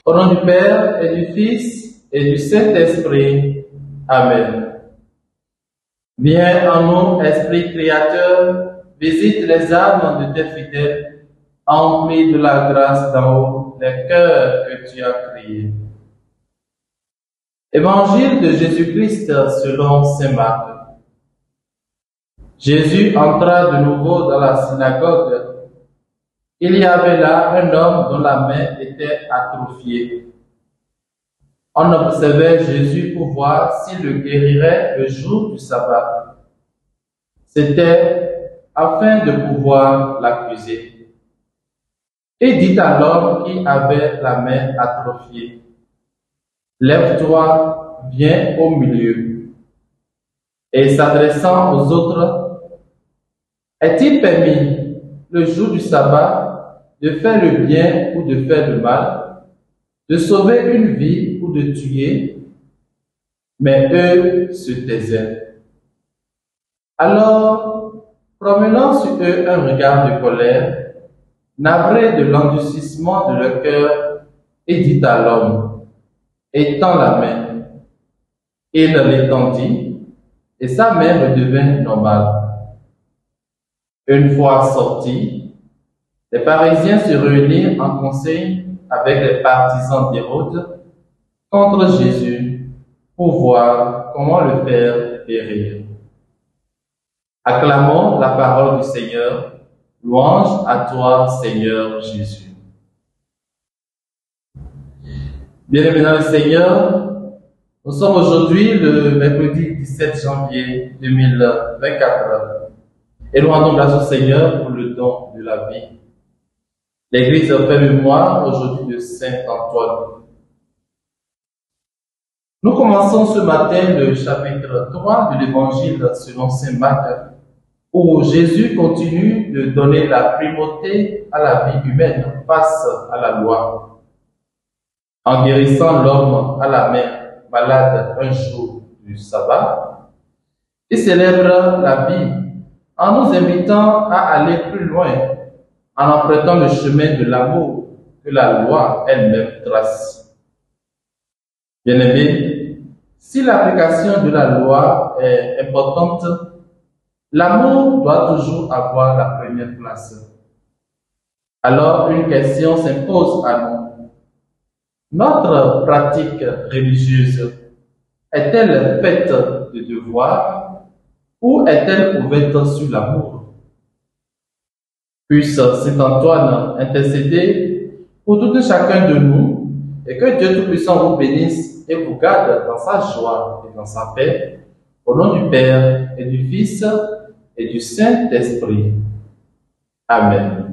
Au nom du Père et du Fils et du Saint-Esprit. Amen. Viens en nous, Esprit Créateur, visite les âmes de tes fidèles, emplis de la grâce d'en haut les cœurs que tu as créés. Évangile de Jésus-Christ selon saint Marc. Jésus entra de nouveau dans la synagogue. Il y avait là un homme dont la main était atrophiée. On observait Jésus pour voir s'il le guérirait le jour du sabbat. C'était afin de pouvoir l'accuser. Il dit à l'homme qui avait la main atrophiée: Lève-toi, viens au milieu. Et s'adressant aux autres: Est-il permis, le jour du sabbat, de faire le bien ou de faire le mal, de sauver une vie ou de tuer? Mais eux se taisaient. Alors, promenant sur eux un regard de colère, navré de l'endurcissement de leur cœur, il dit à l'homme: Étends la main. Il l'étendit, et sa main redevint normale. Une fois sortis, les pharisiens se réunirent en conseil avec les partisans d'Hérode contre Jésus pour voir comment le faire périr. Acclamons la parole du Seigneur. Louange à toi, Seigneur Jésus. Bien-aimés dans le Seigneur, nous sommes aujourd'hui le mercredi 17 janvier 2024 et nous rendons grâce au Seigneur pour le don de la vie. L'Église fait mémoire aujourd'hui de Saint Antoine. Nous commençons ce matin le chapitre 3 de l'Évangile selon saint Marc, où Jésus continue de donner la primauté à la vie humaine face à la loi. En guérissant l'homme à la main malade un jour du sabbat, il célèbre la vie en nous invitant à aller plus loin, en empruntant le chemin de l'amour que la loi elle-même trace. Bien-aimés, si l'application de la loi est importante, l'amour doit toujours avoir la première place. Alors une question s'impose à nous. Notre pratique religieuse est-elle faite de devoirs ou est-elle ouverte sur l'amour? Puisse Saint Antoine intercéder pour tout chacun de nous et que Dieu Tout-Puissant vous bénisse et vous garde dans sa joie et dans sa paix, au nom du Père et du Fils et du Saint-Esprit. Amen.